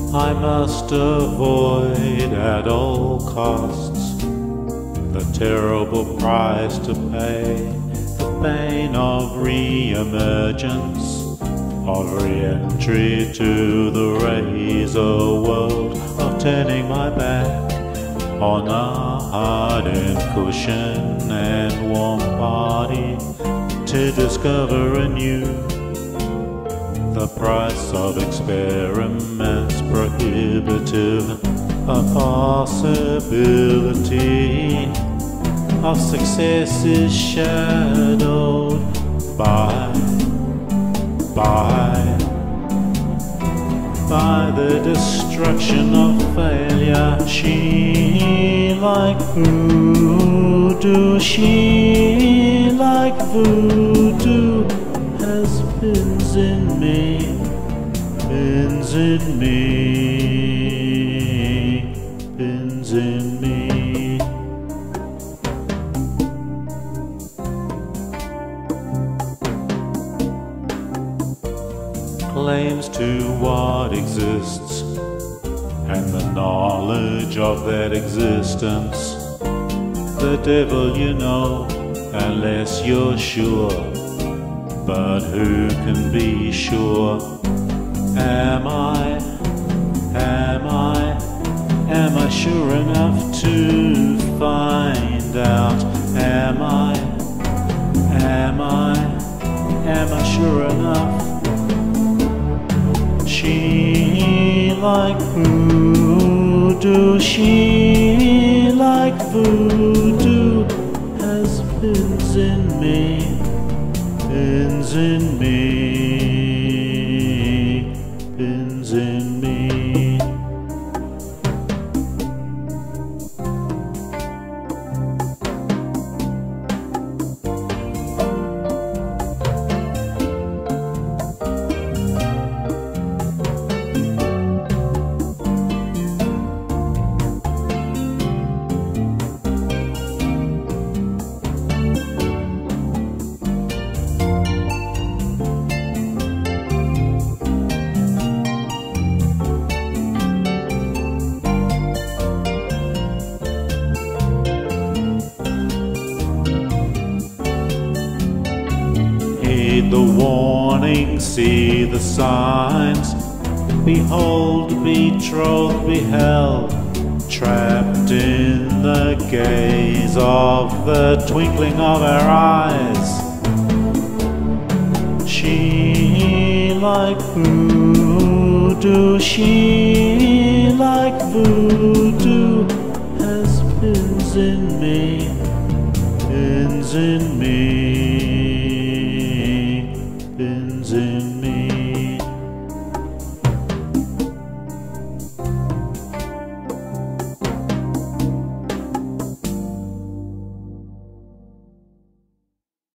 I must avoid at all costs the terrible price to pay, the pain of re-emergence, of re-entry to the razor world, of turning my back on a hardened cushion and warm body to discover anew the price of experiments prohibitive, a possibility of success is shadowed by the destruction of failure. She like voodoo, she like voodoo has pins in me, pins in me, pins in me. Claims to what exists and the knowledge of that existence. The devil, you know, unless you're sure. But who can be sure? Am I sure enough to find out? Am I sure enough? She like voodoo, she like voodoo has pins in me, pins in me, pins in me. Heed the warning, see the signs. Behold, betrothed, beheld, trapped in the gaze of the twinkling of her eyes. She like voodoo, she like voodoo has pins in me, pins in me.